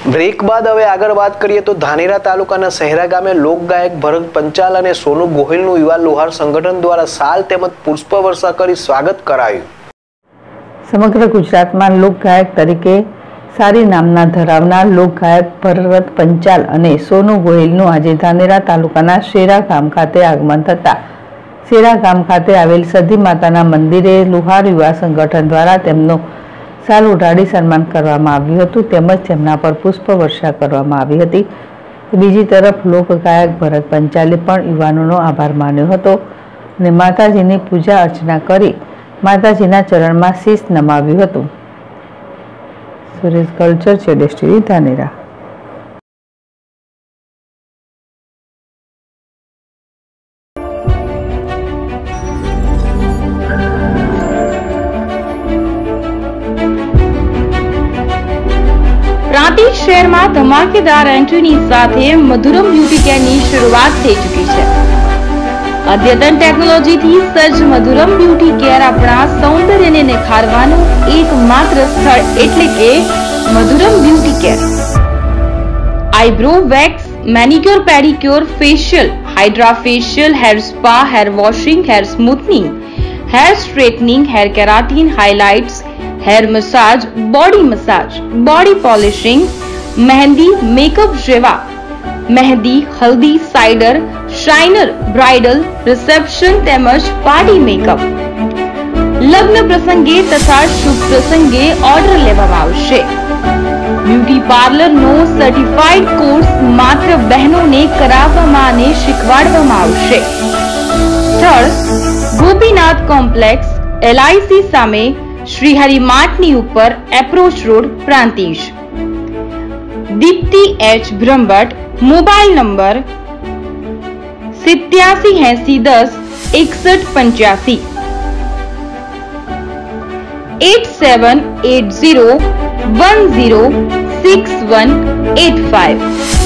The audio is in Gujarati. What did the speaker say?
બ્રેક બાદ હવે આગળ વાત કરીએ તો ધાનેરા તાલુકાના સહેરા ગામે લોકગાયક ભરત પંચાલ અને સોનુ ગોહિલનું યુવા લોહાર સંગઠન દ્વારા સાલ તેમજ પુષ્પવર્ષા કરી સ્વાગત કરાયું। સમગ્ર ગુજરાતમાં લોકગાયક તરીકે સારી નામના ધરાવનાર લોકગાયક ભરત પંચાલ અને સોનુ ગોહિલનું આજે ધાનેરા તાલુકાના શેરા ગામ ખાતે આગમન થતા શેરા ગામ ખાતે આવેલ સધી માતાના મંદિરે લોહાર યુવા સંગઠન દ્વારા તેમનો સાલ ઉઢાડી સન્માન કરવામાં આવ્યું હતું તેમજ તેમના પર પુષ્પવર્ષા કરવામાં આવી હતી। બીજી તરફ લોકગાયક ભરત પંચાલે પણ યુવાનોનો આભાર માન્યો હતો અને માતાજીની પૂજા અર્ચના કરી માતાજીના ચરણમાં શીશ નમાવ્યું હતું। સુરેશ કલ્ચર ચેડેશ ટીવી ધાનેરા। પ્રાંતિજ શહેરમાં ધમાકેદાર એન્ટ્રીની સાથે મધુરમ બ્યુટી કેરની શરૂઆત થઈ ચૂકી છે। અદ્યતન ટેકનોલોજીથી સજ્જ મધુરમ બ્યુટી કેર આપણા સૌંદર્યને નિખારવાનું એકમાત્ર સ્થળ એટલે કે Madhuram beauty care. Eyebrow wax, manicure, pedicure, facial, hydra facial, hair spa, hair washing, hair smoothening, hair straightening, hair keratin, highlights, hair massage, body polishing, mehndi, makeup जेवा मेहंदी, हल्दी, साइडर, शाइनर, ब्राइडल, रिसेप्शन તેમજ પાર્ટી મેકઅપ, લગ્ન પ્રસંગે તથા શુભ પ્રસંગે ઓર્ડર લેવામાં આવશે। બ્યુટી પાર્લરનો સર્ટિફાઈડ કોર્સ માત્ર બહેનોને કરાવવામાં અને શીખવાડવામાં આવશે। સ્થળ ગોપીનાથ કોમ્પ્લેક્સ, LIC સામે, श्रीहरि मार्टनी ऊपर, approach road, Prantij. Deepti H Brahmbhatt, mobile number 8780106185 8780106185।